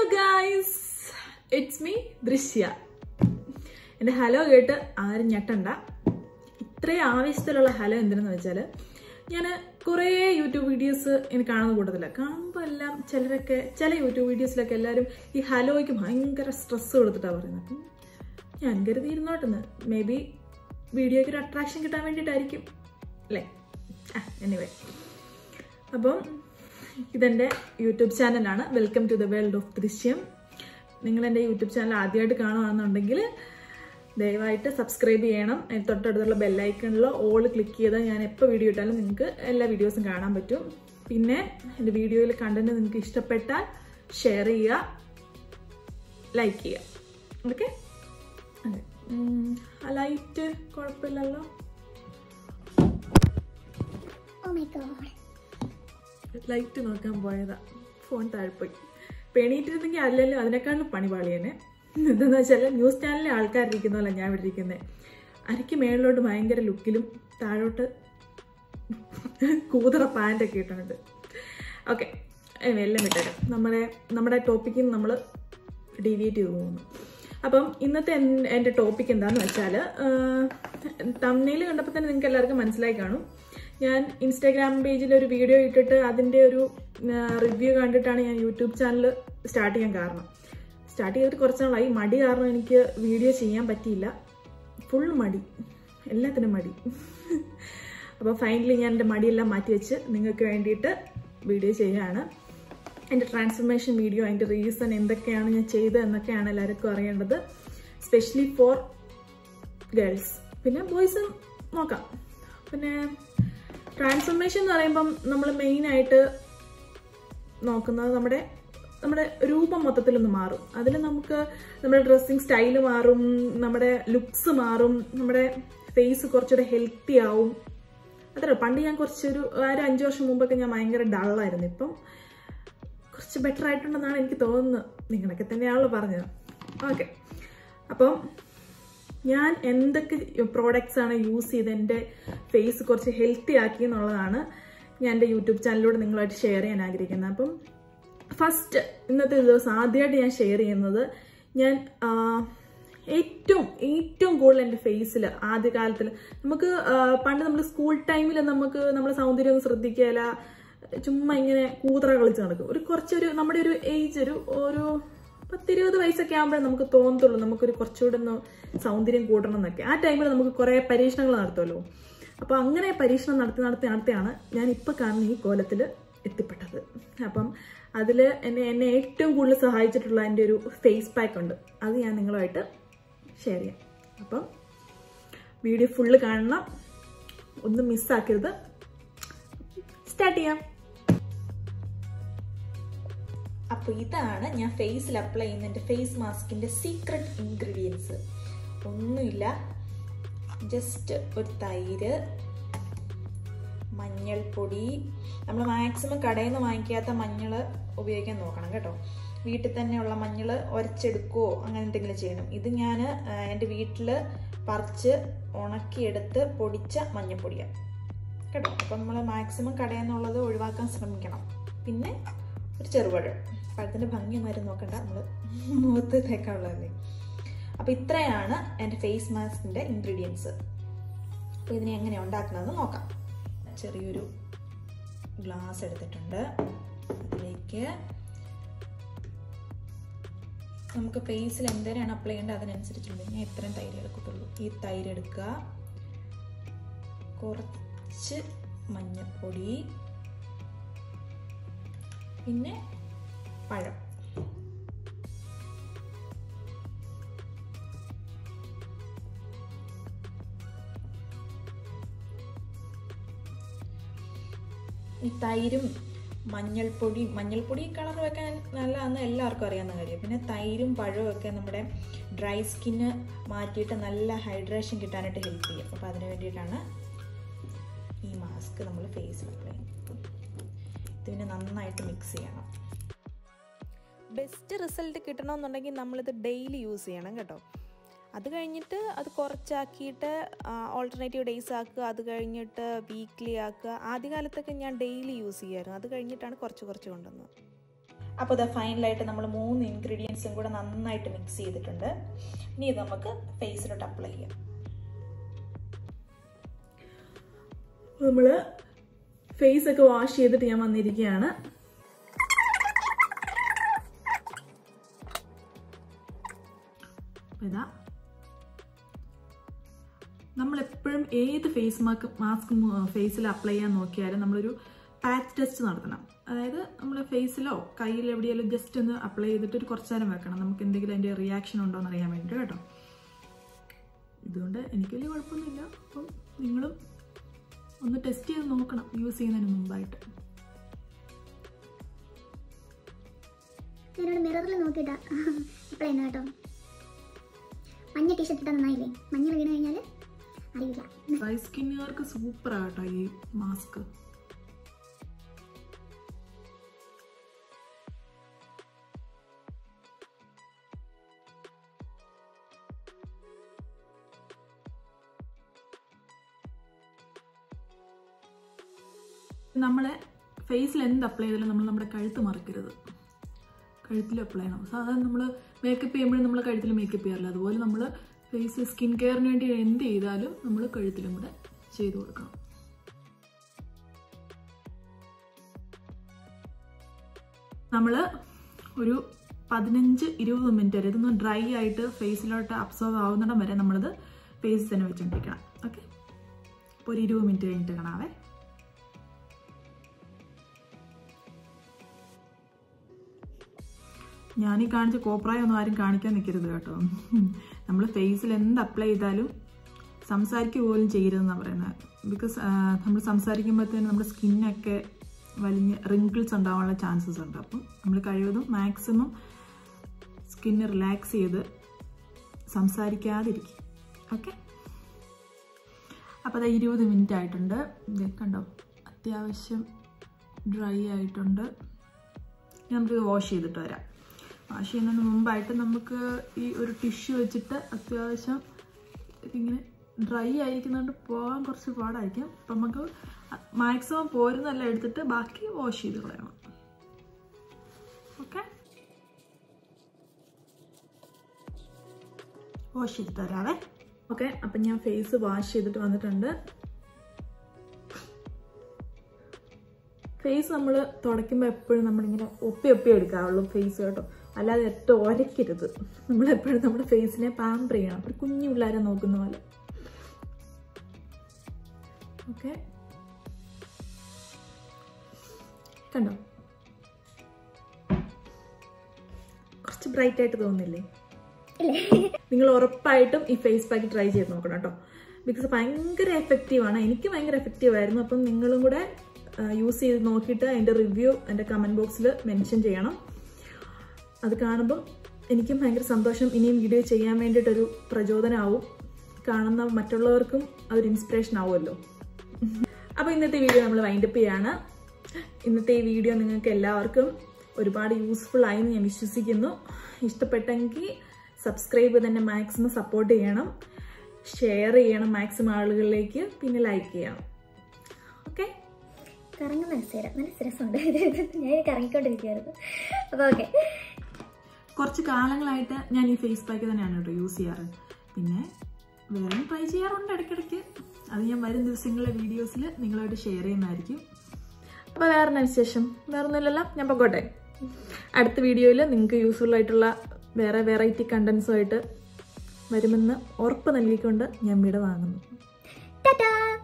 guys, it's me ദൃശ്യ. എൻ്റെ hello കേട്ട് ആരും ഞെട്ടണ്ട. ഇത്രയും ആവശ്യത്തിലുള്ള ഹലോ എന്തിനെന്ന് വെച്ചാൽ ഞാൻ കുറേ യൂട്യൂബ് വീഡിയോസ് എനിക്ക് കാണുന്ന കൂട്ടത്തില്ല. കാണുമ്പോൾ എല്ലാം ചില യൂട്യൂബ് വീഡിയോസിലൊക്കെ എല്ലാവരും ഈ ഹലോയ്ക്ക് ഭയങ്കര സ്ട്രെസ് കൊടുത്തിട്ടാണ് പറയുന്നത്. അപ്പം ഞാൻ കരുതിയിരുന്നോട്ടെന്ന്, മേ ബി വീഡിയോയ്ക്ക് ഒരു അട്രാക്ഷൻ കിട്ടാൻ വേണ്ടിയിട്ടായിരിക്കും അല്ലേ. എനിവേ, അപ്പം ഇതെൻ്റെ യൂട്യൂബ് ചാനലാണ്. Welcome to the world of Drishyam. നിങ്ങളെൻ്റെ യൂട്യൂബ് ചാനൽ ആദ്യമായിട്ട് കാണുകയാണെന്നുണ്ടെങ്കിൽ ദയവായിട്ട് സബ്സ്ക്രൈബ് ചെയ്യണം. തൊട്ടടുത്തുള്ള ബെല്ലൈക്കണിൽ ഓൾ ക്ലിക്ക് ചെയ്താൽ ഞാൻ എപ്പോൾ വീഡിയോ ഇട്ടാലും നിങ്ങൾക്ക് എല്ലാ വീഡിയോസും കാണാൻ പറ്റും. പിന്നെ എൻ്റെ വീഡിയോയിൽ കണ്ടന്റ് നിങ്ങൾക്ക് ഇഷ്ടപ്പെട്ടാൽ ഷെയർ ചെയ്യുക, ലൈക്ക് ചെയ്യുക. ഓക്കെ, അതെ. ആ ലൈറ്റ് കുഴപ്പമില്ലല്ലോ. ലൈറ്റ് നോക്കാൻ പോയതാ, ഫോൺ താഴ്പോയി. പെണീറ്റിരുന്നെങ്കിൽ അല്ലല്ലോ അതിനേക്കാളും പണിപാളിയനെ. എന്താന്ന് വെച്ചാൽ ന്യൂസ് ചാനലിലെ ആൾക്കാരിരിക്കുന്നതല്ല ഞാൻ ഇവിടെ ഇരിക്കുന്നത്. അരയ്ക്ക് മേളിലോട്ട് ഭയങ്കര ലുക്കിലും താഴോട്ട് കൂതറ പാൻറ്റൊക്കെ ഇട്ടുണ്ട്. ഓക്കെ, എല്ലാം വിട്ടേക്കാം. നമ്മുടെ ടോപ്പിക്കിൽ നിന്ന് നമ്മൾ ഡീവിയേറ്റ് ചെയ്ത് പോകുന്നു. അപ്പം ഇന്നത്തെ എൻ്റെ ടോപ്പിക് എന്താണെന്ന് വെച്ചാൽ, തംബ്നെയിൽ കണ്ടപ്പോൾ തന്നെ നിങ്ങൾക്ക് എല്ലാവർക്കും മനസ്സിലായി കാണും. ഞാൻ ഇൻസ്റ്റാഗ്രാം പേജിൽ ഒരു വീഡിയോ ഇട്ടിട്ട് അതിൻ്റെ ഒരു റിവ്യൂ കണ്ടിട്ടാണ് ഞാൻ യൂട്യൂബ് ചാനൽ സ്റ്റാർട്ട് ചെയ്യാൻ കാരണം. സ്റ്റാർട്ട് ചെയ്തിട്ട് കുറച്ച് നാളായി. മടി കാരണം എനിക്ക് വീഡിയോ ചെയ്യാൻ പറ്റിയില്ല. ഫുൾ മടി, എല്ലാത്തിനും മടി. അപ്പോൾ ഫൈനലി ഞാൻ എൻ്റെ മടിയെല്ലാം മാറ്റി വെച്ച് നിങ്ങൾക്ക് വേണ്ടിയിട്ട് വീഡിയോ ചെയ്യുകയാണ്. എൻ്റെ ട്രാൻസ്ഫർമേഷൻ വീഡിയോ, അതിൻ്റെ റീസൺ എന്തൊക്കെയാണ് ഞാൻ ചെയ്തത് എന്നൊക്കെയാണ് എല്ലാവർക്കും അറിയേണ്ടത്. സ്പെഷ്യലി ഫോർ ഗേൾസ്, പിന്നെ ബോയ്സും നോക്കാം. പിന്നെ ട്രാൻസ്ഫർമേഷൻ എന്ന് പറയുമ്പം നമ്മൾ മെയിനായിട്ട് നോക്കുന്നത് നമ്മുടെ രൂപം മൊത്തത്തിലൊന്ന് മാറും. അതിൽ നമുക്ക് നമ്മുടെ ഡ്രസ്സിങ് സ്റ്റൈല് മാറും, നമ്മുടെ ലുക്സ് മാറും, നമ്മുടെ ഫേസ് കുറച്ചുകൂടെ ഹെൽത്തി ആവും. അത്ര പണ്ട് ഞാൻ കുറച്ചൊരു 5 വർഷം മുമ്പൊക്കെ ഞാൻ ഭയങ്കര ഡള്ളായിരുന്നു. ഇപ്പം കുറച്ച് ബെറ്റർ ആയിട്ടുണ്ടെന്നാണ് എനിക്ക് തോന്നുന്നത്. നിങ്ങളൊക്കെ തന്നെയാണല്ലോ പറഞ്ഞത്. ഓക്കെ, അപ്പം ഞാൻ എന്തൊക്കെ പ്രോഡക്റ്റ്സ് ആണ് യൂസ് ചെയ്ത് എൻ്റെ ഫേസ് കുറച്ച് ഹെൽത്തി ആക്കി എന്നുള്ളതാണ് ഞാൻ എൻ്റെ യൂട്യൂബ് ചാനലിലൂടെ നിങ്ങളുമായിട്ട് ഷെയർ ചെയ്യാൻ ആഗ്രഹിക്കുന്നത്. അപ്പം ഫസ്റ്റ് ഇന്നത്തെ ദിവസം ആദ്യമായിട്ട് ഞാൻ ഷെയർ ചെയ്യുന്നത്, ഞാൻ ഏറ്റവും കൂടുതൽ എൻ്റെ ഫേസിൽ ആദ്യകാലത്തിൽ നമുക്ക് പണ്ട് നമ്മൾ സ്കൂൾ ടൈമിൽ നമ്മുടെ സൗന്ദര്യം ഒന്നും ശ്രദ്ധിക്കുകയില്ല, ചുമ്മാ ഇങ്ങനെ കൂതറ കളിച്ച് നടക്കും. നമ്മുടെ ഒരു ഏജ് ഒരു 10-20 വയസ്സൊക്കെ ആകുമ്പോഴേ നമുക്ക് തോന്നത്തുള്ളൂ നമുക്കൊരു കുറച്ചുകൂടെ ഒന്ന് സൗന്ദര്യം കൂട്ടണം എന്നൊക്കെ. ആ ടൈമിൽ നമുക്ക് കുറേ പരീക്ഷണങ്ങൾ നടത്തുമല്ലോ. അപ്പോൾ അങ്ങനെ പരീക്ഷണം നടത്തിയാണ് ഞാൻ ഇപ്പോൾ കാണുന്ന ഈ കോലത്തിൽ എത്തിപ്പെട്ടത്. അപ്പം അതിൽ എന്നെ ഏറ്റവും കൂടുതൽ സഹായിച്ചിട്ടുള്ള എൻ്റെ ഒരു ഫേസ് പാക്ക് ഉണ്ട്. അത് ഞാൻ നിങ്ങളുമായിട്ട് ഷെയർ ചെയ്യാം. അപ്പം വീഡിയോ ഫുള്ള് കാണണം, ഒന്നും മിസ്സാക്കരുത്. സ്റ്റാർട്ട് ചെയ്യാം. അപ്പോൾ ഇതാണ് ഞാൻ ഫേസിൽ അപ്ലൈ ചെയ്യുന്ന എൻ്റെ ഫേസ് മാസ്കിൻ്റെ സീക്രട്ട് ഇൻഗ്രീഡിയൻസ്. ഒന്നുമില്ല, ജസ്റ്റ് ഒരു തൈര്, മഞ്ഞൾപ്പൊടി. നമ്മൾ മാക്സിമം കടയിൽ നിന്ന് വാങ്ങിക്കാത്ത മഞ്ഞൾ ഉപയോഗിക്കാൻ നോക്കണം കേട്ടോ. വീട്ടിൽ തന്നെയുള്ള മഞ്ഞൾ ഉരച്ചെടുക്കുകയോ അങ്ങനെ എന്തെങ്കിലും ചെയ്യണം. ഇത് ഞാൻ എൻ്റെ വീട്ടിൽ പറിച്ച് ഉണക്കിയെടുത്ത് പൊടിച്ച മഞ്ഞൾപ്പൊടിയാണ് കേട്ടോ. അപ്പം നമ്മൾ മാക്സിമം കടയിൽ നിന്നുള്ളത് ഒഴിവാക്കാൻ ശ്രമിക്കണം. പിന്നെ ഒരു ചെറുപഴം, പഴത്തിൻ്റെ ഭംഗിയൊന്നും നോക്കണ്ട, നമ്മൾ മുഖത്ത് തേക്കാനുള്ളതല്ലേ. അപ്പോൾ ഇത്രയാണ് എൻ്റെ ഫേസ് മാസ്കിൻ്റെ ഇൻഗ്രീഡിയൻസ്. അപ്പോൾ ഇതിനെ എങ്ങനെയാണ് ഉണ്ടാക്കുന്നതെന്ന് നോക്കാം. ചെറിയൊരു ഗ്ലാസ് എടുത്തിട്ടുണ്ട്. അതിലേക്ക് നമുക്ക് ഫേസിൽ എന്തേരാണ് അപ്ലൈ ചെയ്യേണ്ടത് അതിനനുസരിച്ചുണ്ട്. ഞാൻ ഇത്രയും തൈര് എടുക്കത്തുള്ളൂ. ഈ തൈര് എടുക്കുക, കുറച്ച് മഞ്ഞൾപ്പൊടി, പിന്നെ പഴം. ഈ തൈരും മഞ്ഞൾപ്പൊടി കളർ വെക്കാൻ നല്ലതാണെന്ന് എല്ലാവർക്കും അറിയാവുന്ന കാര്യം. പിന്നെ തൈരും പഴവും ഒക്കെ നമ്മുടെ ഡ്രൈ സ്കിന്ന് മാറ്റിയിട്ട് നല്ല ഹൈഡ്രേഷൻ കിട്ടാനായിട്ട് ഹെൽപ്പ് ചെയ്യും. അപ്പോൾ അതിന് വേണ്ടിയിട്ടാണ് ഈ മാസ്ക് നമ്മൾ ഫേസിൽ അപ്ലൈ ചെയ്യുന്നത്. ഇതിനെ നന്നായിട്ട് മിക്സ് ചെയ്യണം. ബെസ്റ്റ് റിസൾട്ട് കിട്ടണമെന്നുണ്ടെങ്കിൽ നമ്മളിത് ഡെയിലി യൂസ് ചെയ്യണം കേട്ടോ. അത് കഴിഞ്ഞിട്ട് അത് കുറച്ചാക്കിയിട്ട് ഓൾട്ടർനേറ്റീവ് ഡേയ്സ് ആക്കുക, അത് കഴിഞ്ഞിട്ട് വീക്ക്ലി ആക്കുക. ആദ്യകാലത്തൊക്കെ ഞാൻ ഡെയിലി യൂസ് ചെയ്യുമായിരുന്നു, അത് കഴിഞ്ഞിട്ടാണ് കുറച്ച് കൊണ്ടുവന്നത്. അപ്പോൾ ഇത് ഫൈനലായിട്ട് നമ്മൾ 3 ഇൻഗ്രീഡിയൻസും കൂടെ നന്നായിട്ട് മിക്സ് ചെയ്തിട്ടുണ്ട്. ഇനി ഇത് നമുക്ക് ഫേസിലോട്ട് അപ്ലൈ ചെയ്യാം. നമ്മൾ ഫേസ് ഒക്കെ വാഷ് ചെയ്തിട്ട് ഞാൻ വന്നിരിക്കുകയാണ്. ഇതാ നമ്മളെപ്പോഴും ഏത് ഫേസ് മാസ്ക് ഫേസിൽ അപ്ലൈ ചെയ്യാൻ നോക്കിയാലും നമ്മളൊരു പാച്ച് ടെസ്റ്റ് നടത്തണം. അതായത് നമ്മൾ ഫേസിലോ കയ്യിലോ എവിടെയെങ്കിലും ജസ്റ്റ് ഒന്ന് അപ്ലൈ ചെയ്തിട്ട് ഒരു കുറച്ച് നേരം വെക്കണം, നമുക്ക് എന്തെങ്കിലും അതിൻ്റെ റിയാക്ഷൻ ഉണ്ടോ എന്ന് അറിയാൻ വേണ്ടിയിട്ട് കേട്ടോ. ഇതുകൊണ്ട് എനിക്ക് വലിയ കുഴപ്പമൊന്നുമില്ല. അപ്പം നിങ്ങളും ഒന്ന് ടെസ്റ്റ് ചെയ്ത് നോക്കണം യൂസ് ചെയ്യുന്നതിന് മുമ്പായിട്ട്. മിററിൽ നോക്കിയിട്ടാ അപ്ലൈ ചെയ്യുന്ന കേട്ടോ. മഞ്ഞ ടീഷർട്ട് ഇട്ടാൽ നന്നായില്ലേ? മഞ്ഞ വീണ് കഴിഞ്ഞാൽ അറിയില്ല. ഡ്രൈ സ്കിന്നുകാർക്ക് സൂപ്പറാട്ടോ ഈ മാസ്ക്. നമ്മളെ ഫേസിൽ എന്ത് അപ്ലൈ ചെയ്താലും നമ്മൾ നമ്മുടെ കഴുത്ത് മറക്കരുത്, കഴുത്തിൽ അപ്ലൈ ചെയ്യണം. സാധാരണ നമ്മൾ മേക്കപ്പ് ചെയ്യുമ്പോഴും നമ്മൾ കഴുത്തിൽ മേക്കപ്പ് ചെയ്യാറില്ല, അതുപോലെ നമ്മൾ ഫേസ് സ്കിൻ കെയറിന് വേണ്ടി എന്ത് ചെയ്താലും നമ്മൾ കഴുത്തിലും കൂടെ ചെയ്ത് കൊടുക്കണം. നമ്മൾ ഒരു 15-20 മിനിറ്റ് വരെ ഇതൊന്ന് ഡ്രൈ ആയിട്ട് ഫേസിലോട്ട് അബ്സോർവ് ആവുന്നിടം വരെ നമ്മളിത് ഫേസിൽ തന്നെ വെച്ചുകൊണ്ടിരിക്കണം. ഓക്കെ, അപ്പോൾ ഒരു 20 മിനിറ്റ് കഴിഞ്ഞിട്ട് കാണാവേ. ഞാനീ കാണിച്ച കോപ്രായൊന്നും ആരും കാണിക്കാൻ നിൽക്കരുത് കേട്ടോ. നമ്മൾ ഫേസിൽ എന്ത് അപ്ലൈ ചെയ്താലും സംസാരിക്കുക പോലും ചെയ്യരുതെന്നാണ് പറയുന്നത്. ബിക്കോസ് നമ്മൾ സംസാരിക്കുമ്പോഴത്തേനും നമ്മുടെ സ്കിന്നൊക്കെ വലിയ റിങ്കിൾസ് ഉണ്ടാവാനുള്ള ചാൻസസ് ഉണ്ട്. അപ്പം നമ്മൾ കഴിവതും മാക്സിമം സ്കിന്ന് റിലാക്സ് ചെയ്ത് സംസാരിക്കാതിരിക്കും. ഓക്കെ, അപ്പോൾ അത് 20 മിനിറ്റ് ആയിട്ടുണ്ട്. കണ്ടോ, അത്യാവശ്യം ഡ്രൈ ആയിട്ടുണ്ട്. നമുക്ക് വാഷ് ചെയ്തിട്ട് വരാം. വാഷ് ചെയ്യുന്നതിന് മുമ്പായിട്ട് നമുക്ക് ഈ ഒരു ടിഷ്യൂ വെച്ചിട്ട് അത്യാവശ്യം ഇതിങ്ങനെ ഡ്രൈ ആയിരിക്കുന്നതുകൊണ്ട് പോകാൻ കുറച്ച് പാടായിരിക്കും. അപ്പം നമുക്ക് മാക്സിമം പോരുന്നെല്ലാം എടുത്തിട്ട് ബാക്കി വാഷ് ചെയ്ത് കളയണം. ഓക്കെ, വാഷ് ചെയ്തിട്ട് വരാവേ. ഓക്കെ, അപ്പം ഞാൻ ഫേസ് വാഷ് ചെയ്തിട്ട് വന്നിട്ടുണ്ട്. ഫേസ് നമ്മൾ തുടയ്ക്കുമ്പോൾ എപ്പോഴും നമ്മളിങ്ങനെ ഒപ്പി എടുക്കാറുള്ളൂ ഫേസ് കേട്ടോ, അല്ലാതെ ഏറ്റവും ഒരയ്ക്കരുത്. നമ്മളെപ്പോഴും നമ്മുടെ ഫേസിനെ പാമ്പർ ചെയ്യണം, ഒരു കുഞ്ഞു പിള്ളേരെ നോക്കുന്ന പോലെ. ഓക്കെ, കണ്ടോ, കുറച്ച് ബ്രൈറ്റ് ആയിട്ട് തോന്നുന്നില്ലേ? നിങ്ങൾ ഉറപ്പായിട്ടും ഈ ഫേസ് പാക്ക് ട്രൈ ചെയ്ത് നോക്കണം കേട്ടോ. ബിക്കോസ് ഭയങ്കര എഫക്റ്റീവാണ്, എനിക്ക് ഭയങ്കര എഫക്റ്റീവ് ആയിരുന്നു. അപ്പം നിങ്ങളും കൂടെ യൂസ് ചെയ്ത് നോക്കിയിട്ട് അതിൻ്റെ റിവ്യൂ എൻ്റെ കമൻറ്റ് ബോക്സിൽ മെൻഷൻ ചെയ്യണം. അത് കാണുമ്പം എനിക്കും ഭയങ്കര സന്തോഷം. ഇനിയും വീഡിയോ ചെയ്യാൻ വേണ്ടിയിട്ടൊരു പ്രചോദനമാവും, കാണുന്ന മറ്റുള്ളവർക്കും അതൊരു ഇൻസ്പിറേഷൻ ആവുമല്ലോ. അപ്പോൾ ഇന്നത്തെ വീഡിയോ നമ്മൾ വൈൻഡപ്പ് ചെയ്യാണ്. ഇന്നത്തെ ഈ വീഡിയോ നിങ്ങൾക്ക് എല്ലാവർക്കും ഒരുപാട് യൂസ്ഫുൾ ആയെന്ന് ഞാൻ വിശ്വസിക്കുന്നു. ഇഷ്ടപ്പെട്ടെങ്കിൽ സബ്സ്ക്രൈബ് ചെയ്ത് തന്നെ മാക്സിമം സപ്പോർട്ട് ചെയ്യണം, ഷെയർ ചെയ്യണം മാക്സിമം ആളുകളിലേക്ക്, പിന്നെ ലൈക്ക് ചെയ്യണം. ഓക്കെ, കറങ്ങുന്ന മത്സരം നല്ല രസമുണ്ട്. ഞാൻ കറങ്ങിക്കൊണ്ടിരിക്കുകയായിരുന്നു. അപ്പോൾ ഓക്കെ, കുറച്ച് കാലങ്ങളായിട്ട് ഞാൻ ഈ ഫേസ് പാക്ക് തന്നെയാണ് കേട്ടോ യൂസ് ചെയ്യാറ്. പിന്നെ വേറെ ട്രൈ ചെയ്യാറുണ്ട് ഇടയ്ക്കിടയ്ക്ക്. അത് ഞാൻ വരും ദിവസങ്ങളിലെ വീഡിയോസിൽ നിങ്ങളായിട്ട് ഷെയർ ചെയ്യുന്നതായിരിക്കും. അപ്പോൾ വേറെ വിശേഷം വേറൊന്നുമില്ലല്ലോ, ഞാൻ പൊക്കോട്ടെ. അടുത്ത വീഡിയോയിൽ നിങ്ങൾക്ക് യൂസ്ഫുൾ ആയിട്ടുള്ള വേറെ വെറൈറ്റി കണ്ടൻസുമായിട്ട് വരുമെന്ന് ഉറപ്പ് നൽകിക്കൊണ്ട് ഞാൻ വിട വാങ്ങുന്നു. ടാറ്റാ.